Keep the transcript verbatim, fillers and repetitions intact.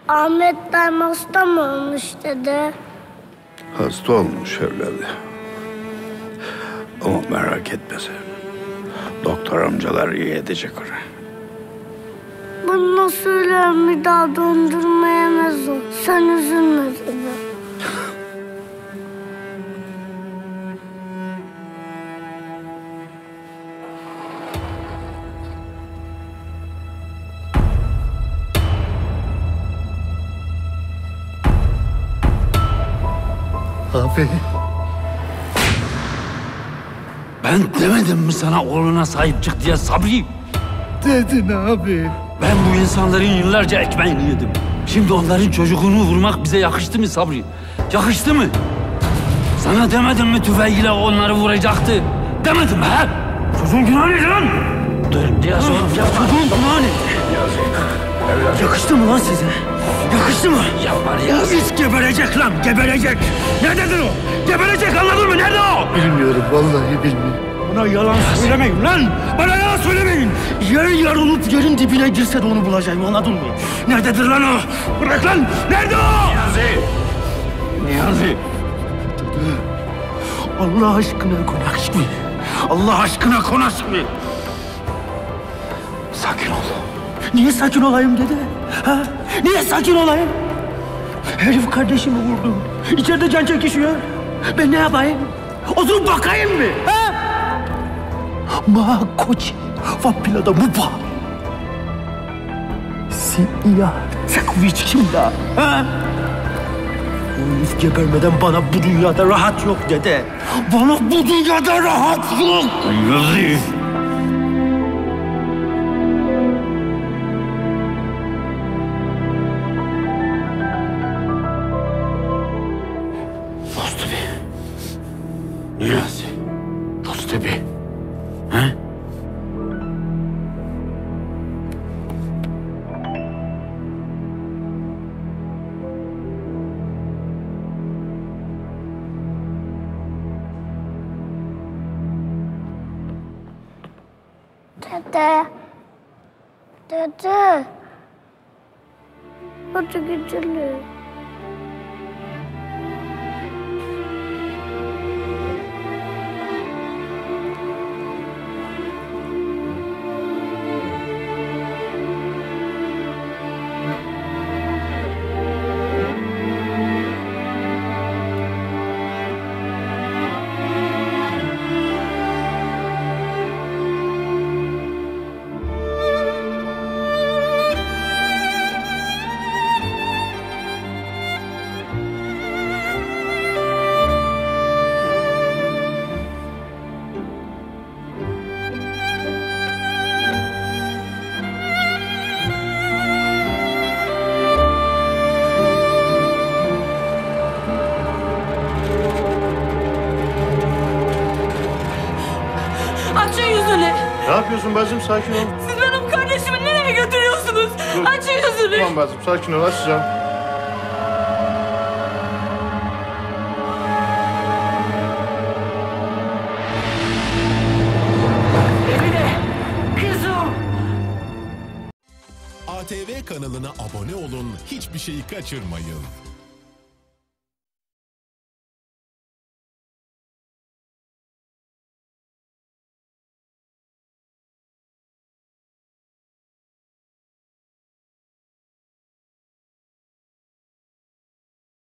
Ahmet dayım hasta mı olmuş dede? Hasta olmuş evladı. Ama merak etme sen. Doktor amcalar iyi edecek onu. Bunu söylerim, bir daha dondurma yemez o. Sen üzülme dede. Abi. Ben demedim mi sana oğluna sahip çık diye Sabri? Dedin abi. Ben bu insanların yıllarca ekmeğini yedim. Şimdi onların çocuğunu vurmak bize yakıştı mı Sabri? Yakıştı mı? Sana demedim mi tüfeğiyle onları vuracaktı? Demedim mi ha? Çocuğun günahı ne lan? Dur biraz oğlum ya. Çocuğun günahı ne? Yakıştı mı lan size? Yakıştı mı? Yapma Riyaz. O iç geberecek lan, geberecek. Nerededir o? Geberecek, anladın mı? Nerede o? Bilmiyorum, vallahi bilmiyorum. Bana yalan söylemeyin lan! Bana yalan söylemeyin! Yer yarılıp yerin dibine girse de onu bulacağım, anladın mı? Nerededir lan o? Bırak lan! Nerede o? Niyazi! Niyazi! Allah aşkına konaş mı? Allah aşkına konaş mı? Sakin ol. Niye sakin olayım dede? Ha? Niye sakin olayım? Herif kardeşimi vurdu. İçeride can çekişiyor. Ben ne yapayım? Oturup bakayım mı? Ha? Ma koç vapilada mupa. Siya sakviç kimda? Ha? Bu herif gebermeden bana bu dünyada rahat yok dede. Bana bu dünyada rahat yok. Yazık. Rostbi. Niyazi. Rostbi. Ha? Dede. Dede. Hadi gidelim. Açın yüzünü. Ne yapıyorsun bacım? Sakin ol. Siz benim kardeşimi nereye götürüyorsunuz? Dur. Açın yüzünü. Tamam bacım, sakin ol. Açacağım. Emine, kızım. A T V kanalına abone olun, hiçbir şeyi kaçırmayın.